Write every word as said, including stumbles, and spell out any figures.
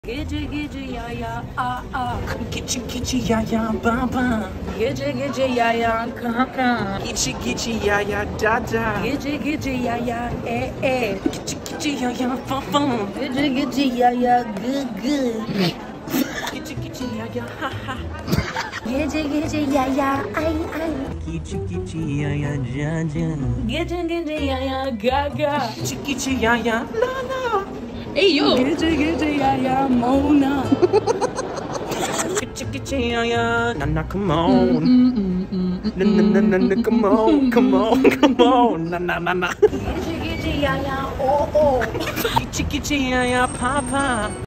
Gece gece ya ya a a. Gece gece ya ya baba. Gece gece ya ya kaka. Gece gece ya ya dada. Gece gece ya ya e e. Gece gece ya ya baba. Gece gece ya ya gı gı. Gece gece ya ya ha ha. Gece gece ya ya ay ay. Gece gece ya ya dada. Gece gece ya ya gaga. Gece gece ya ya la la. Hey yo. Gece gece ya ya Mona. Gece gece ya ya na na come on. Na na na na na come on come on come on na na na na. Gece gece ya ya o o. Gece gece ya ya papa.